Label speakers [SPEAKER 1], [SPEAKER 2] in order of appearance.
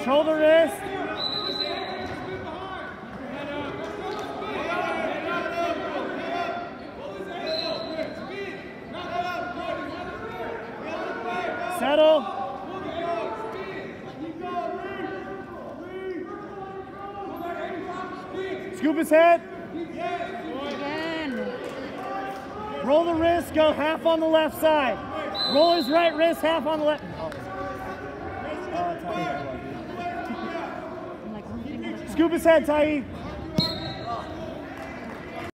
[SPEAKER 1] Control the wrist. Settle. Scoop his head.
[SPEAKER 2] Again.
[SPEAKER 1] Roll the wrist, go half on the left side. Roll his right wrist, half on the left.
[SPEAKER 2] I'm like,
[SPEAKER 1] Scoop his head, Tai.